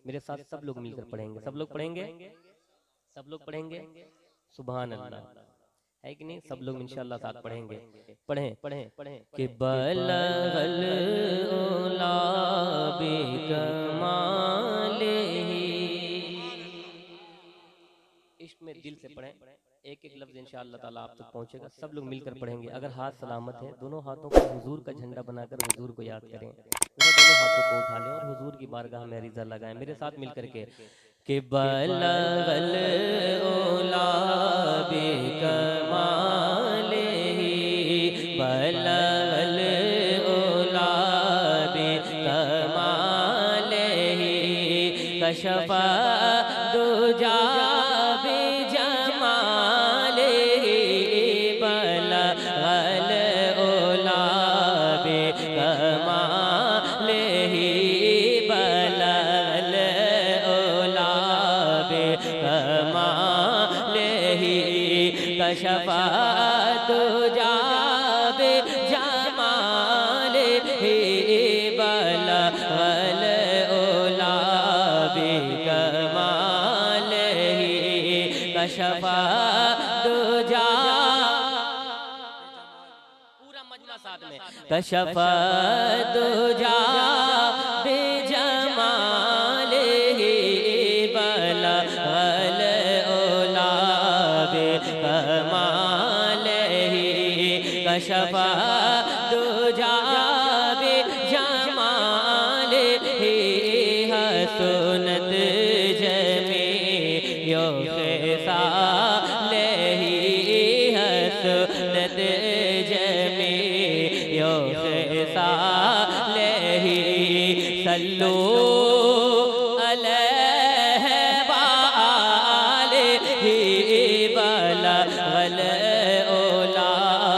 मेरे साथ सब लोग मिलकर पढ़ेंगे, सब लोग पढ़ेंगे, सब लोग पढ़ेंगे। सुभान अल्लाह, है कि नहीं? सब लोग इंशाअल्लाह साथ पढ़ेंगे। पढ़ें पढ़ें पढ़ें कि बलगल उला बिकमालिही। इश्क में दिल से पढ़ें, एक एक लफ्ज इंशाअल्लाह ताला आप तक पहुंचेगा। सब लोग मिलकर पढ़ेंगे। अगर हाथ सलामत है, दोनों हाथों को हुजूर का झंडा बनाकर हुजूर को याद करें। दोनों हाथों को उठा लें और हुजूर की बारगाह में रिज़ा लगाएं मेरे साथ मिलकर के कि बलगल उला बिकमालिही, बलगल उला बिकमालिही, कशफा दुजा बिजमालिही, बलगल उला बिकमालिही, बलगल उला बिकमालिही, कशफा दुजा बिजमालिही, बलगल उला बिकमालिही, कशफा दुजा। पूरा मजमा साथ में कशफा दुजा बिजमालिही, बलगल उला बिकमालिही, कशफा दुजा बिजमालिही, हसनत जमी यो खिसालिही, हसनत जमी यो खिसालिही, सल्लू अलैहि वालिही, बलगल उला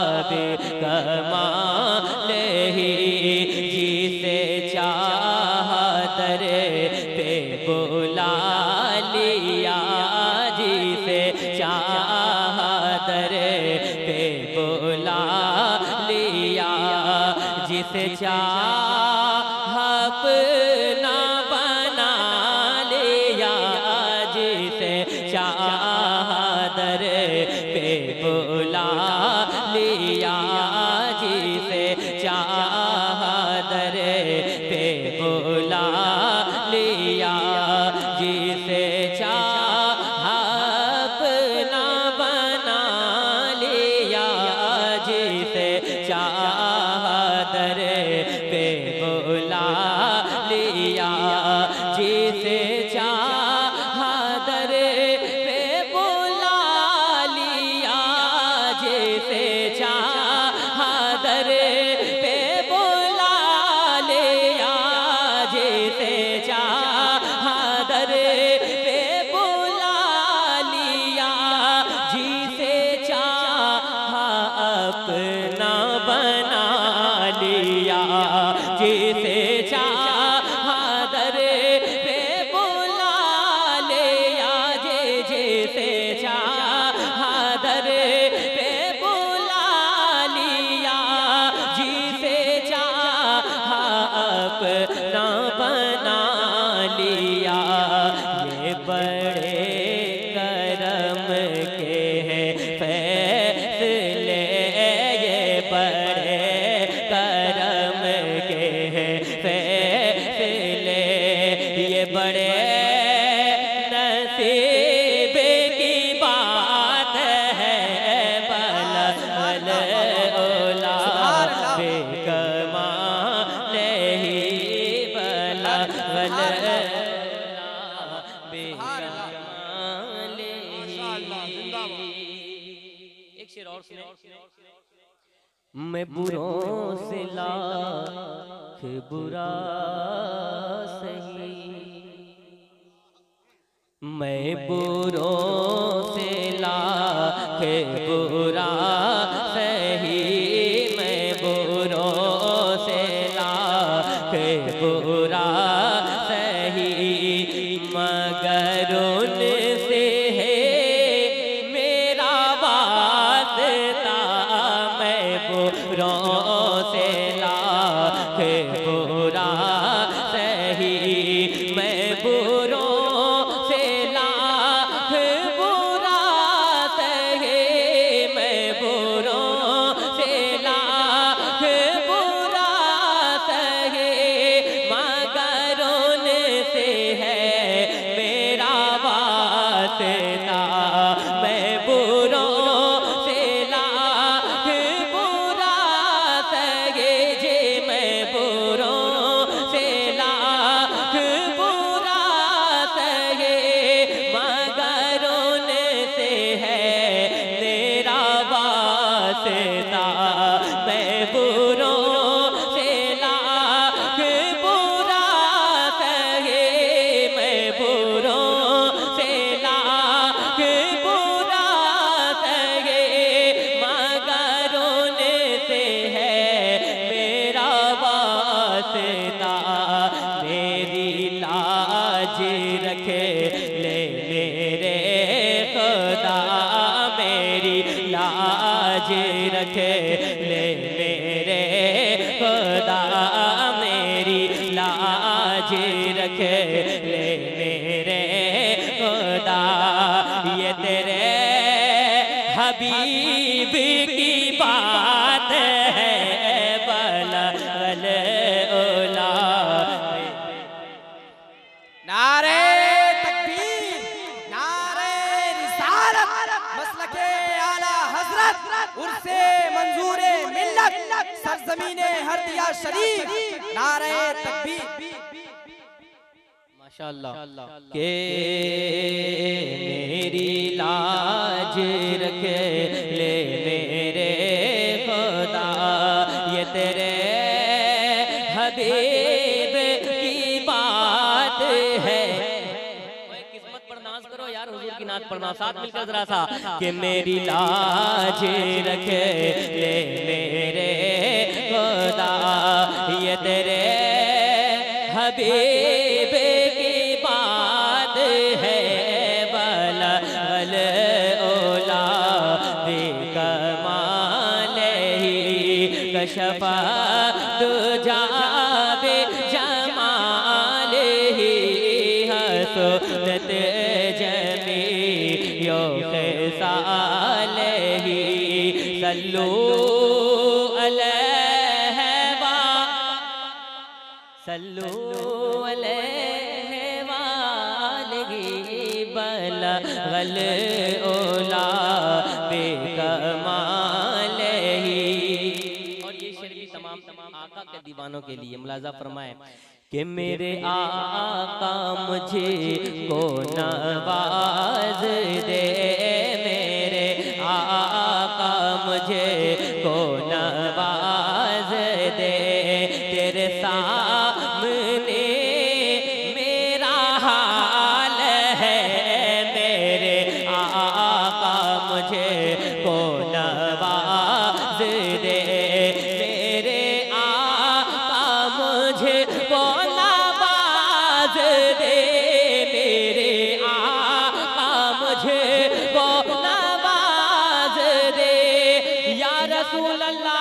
बिकमालिही, जिसे चाहा दर पे बुला लिया, जिसे चाहा दर पे बुला लिया, जिसे चाहा अपना बना लिया, जिसे चाहा दर पे बुला लिया, जिसे चाहा दर पे बुला लिया, जिसे चाहा अपना बना लिया, जिसे चाहा दर पे बुला लिया, जिसे चाहा दर पे बुला लिया, जिसे चाहा दर पे बुला लिया, जिसे चाहा दर पे बुला लिया, जिसे चाहा अपना बना लिया, जिसे चाहा दर पे बुला लिया, जिसे चाहा दर पे बुला लिया, जिसे चाहा अपना बना लिया। ये बड़े करम के हैं फैसले, ये बड़े करम के हैं फैसले, ये बड़े नसीब की बात है, बलगल उला बिकमालिही, बलगल उला बिकमालिही। एक शेर और सुने। मैं बुरों से लाख बुरा सही, मैं बुरों से लाख बुरा सही, मैं बुरों से लाख बुरा सही, मगर उनसे है मेरा वास्ता, मैं बुरों से लाख बुरा सही, मैं बुरों रखे ले मेरे खुदा, मेरी लाज रखे ले मेरे खुदा, मेरी लाज रखे ले मेरे खुदा। ये तेरे हबीब की बात है बलगल ओला। नारे तकबीर, नारे रिसालत, मसलके आला हजरत, उर्से मंजूरे मिल्लत, सरजमीने हरदिया शरीफ, नारे तकबीर। माशाअल्लाह के मेरी लाज रखे ले मेरे खुदा, ये तेरे हबीब की बात है। किस्मत पर नाज करो यार, हुजूर की नाज पढ़ना साथ मिलकर जरा सा। कि मेरी लाज रखे ले मेरे खुदा, ये तेरे हबीब की बात है बलगल ओला। बेकमाल ही कशफा दुजा बे जमाल ही हसनत जमी यो खिसाल ही। सल्लू अलैहि वा सल्लू अलैहि वालही बलगल ओला बेकमाल ही। और ये शेर भी तमाम आका के दीवानों के लिए मुलाजा फरमाए कि मेरे आका मुझे को नवाज दे, मेरे आका मुझे को नवाज दे। तेरे सामने मेरा हाल है, मेरे आका मुझे को नवाज दे, मेरे आका मुझे को नवाज दे, मेरे आका मुझे को नवाज दे। या रसूल अल्लाह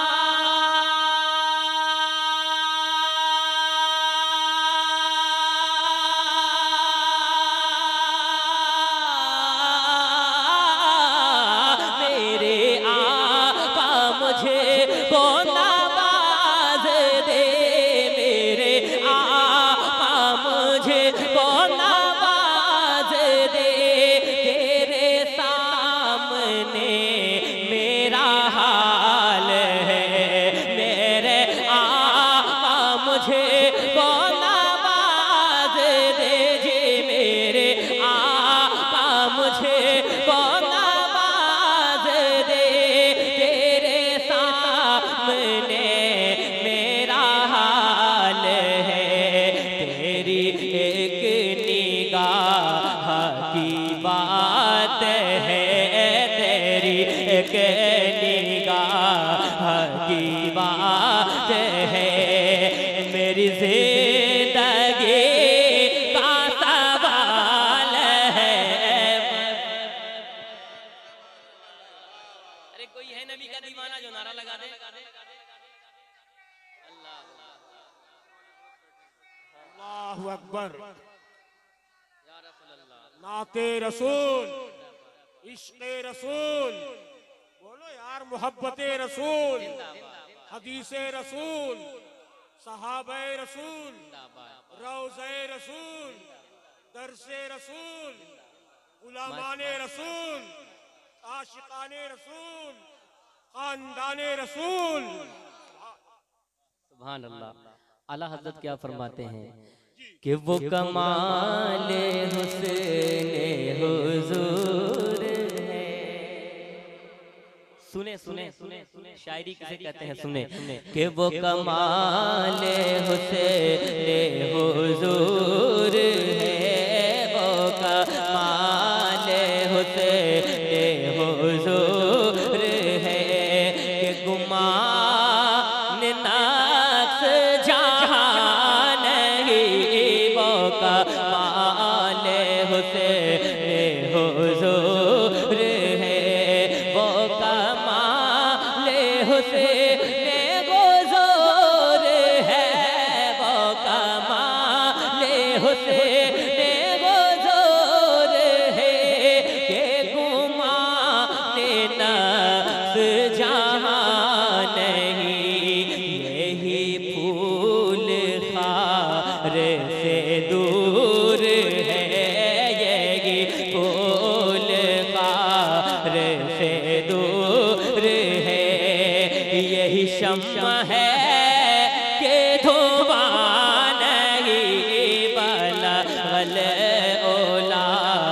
की बात है, मेरी जिंदगी का सवाल है। अरे कोई है नबी का दीवाना जो नारा लगा दे? अल्लाहु अकबर। नाते रसूल, इश्क़े रसूल, बोलो यार, मोहब्बते रसूल, हदीसे रसूल, सहाबे रसूल, रौज़े रसूल, दरसे रसूल, गुलामाने रसूल, आशिकाने रसूल, खानदाने रसूल। सुभान अल्लाह। आला हज़रत क्या फरमाते हैं कि वो कमाल हुस्ने हुजूर है। सुने सुने सुने सुने, शायरी किसे कहते हैं? सुने कि वो कमाल हुस्ने हुजूर है, वो कमाल हुस्ने हुजूर है कि गुमान नक्स जहां नहीं, वो कमाल हुसैन हुजूर है, वो कमाल हुसैन हुजूर है, वो कमाल हुसैन हुजूर है, के गुमान नफ्स जहां नहीं, यही फूल खार से दूर है, यही फूल खार से दूर है, यही शम्मा है के धुआं नहीं, बलगल ओला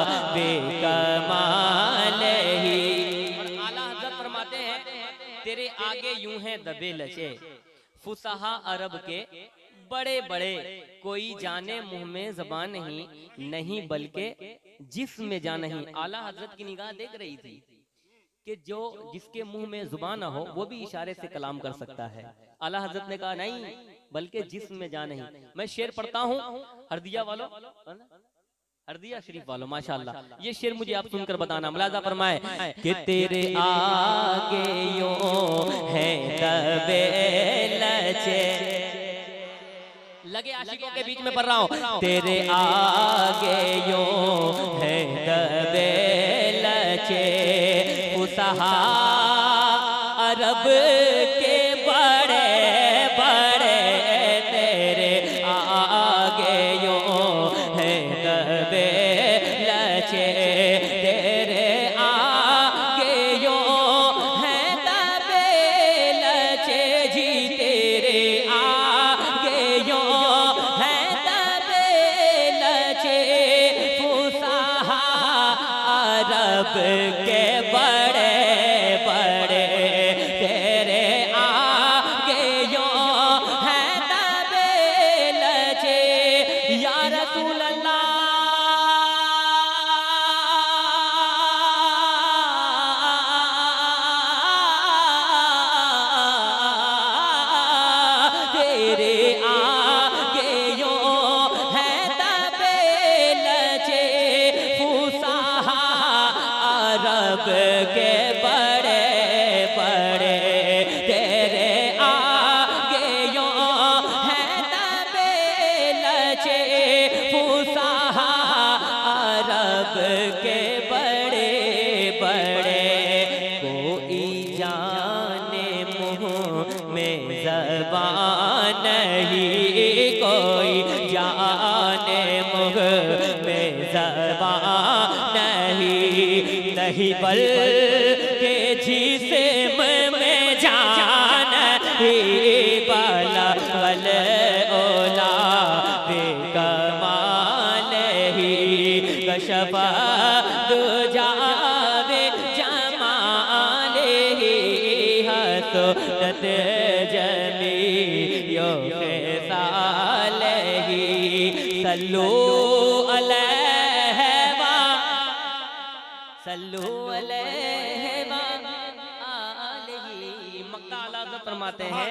बेकमाल ही। आला हज़रत फरमाते हैं तेरे आगे यूं है दबे लचे फुसहा अरब के बड़े बड़े, कोई जाने मुंह में ज़बान नहीं, नहीं बल्कि जिस्म में जान नहीं। आला हजरत की निगाह देख रही थी कि जो जिसके मुंह में जुबान ना हो वो भी इशारे से कलाम कर सकता है। आला हजरत ने कहा नहीं बल्कि जिस्म में जान नहीं। मैं शेर पढ़ता हूँ हरदिया वालों, हरदिया शरीफ वालों, माशाअल्लाह ये शेर मुझे आप सुनकर बताना। मुलाजा फरमाए कि तेरे आगे यूं है दबे लचे, लगे आशिकों के बीच में पढ़ रहा हूँ, तेरे आगे यूं है दबे लचे फुसहा अरब के बड़े बड़े, तेरे आगे यूं है दबे लचे, तेरे आगे यूं है दबे लचे जी, तेरे आगे यूं है दबे लचे फुसहा अरब के बड़े बड़े, तेरे आगे यूं है दबे लचे या रसूल अल्लाह, तेरे आगे यूं है दबे लचे फुसहा अरब के बड़े बड़े, तेरे आगे यूं है दबे लचे फुसहा अरब के बड़े बड़े, कोई जाने मुँह में ज़बान नहीं, कोई जाने मुँह में ज़बान नहीं, नहीं बल्कि जिस्म में जान ही, बलगल ओला बेकमाल ही, कशफा दुजावे जमाल ही, हसरत जमी यो खिसाल ही, सल्लू अलैहि सल्लू अलैहि व आलिही। मक्का आला हज़रत फरमाते हैं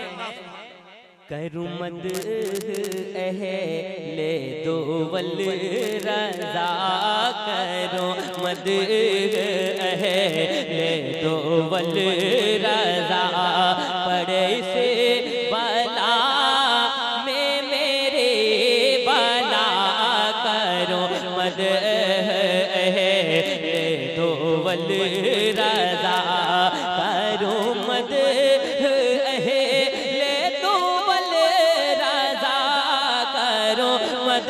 करुमत अहले दोवल रज़ा, करो मद अहले दोवल रज़ा, पड़े से बला में मेरे बला, करो मद अहले दोवल रज़ा, करो मद अहले दोवल रज़ा, करो मद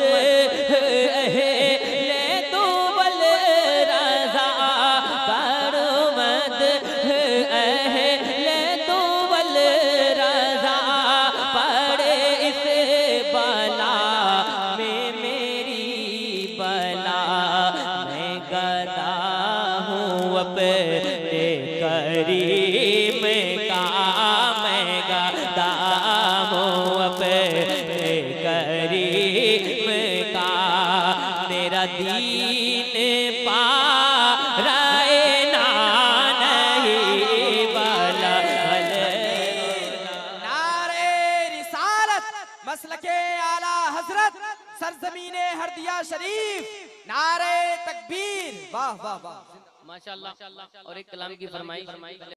अहले दोवल रज़ा, करो मद अहले दोवल रज़ा, पड़े इस बला में मेरी बला, मैं गदा हूँ अपने करीम का, मैं गदा हूँ अपने करीम का, तेरा दीन पा रहे ना नहीं बला। नारे रिसालत मसलके आला हजरत सरजमीने हरदिया शरीफ, नारे वाह वाह वाह माशाल्लाह। और एक कलाम की फरमाइश